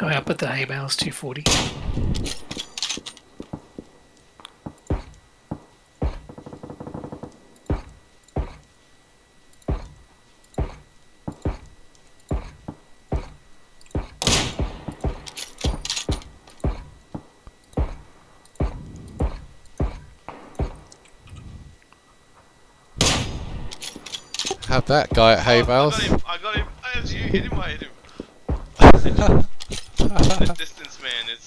Going up at the hay bales, 240. Have that guy at hay bales. I got him. As you hit him, I hit him. The distance man is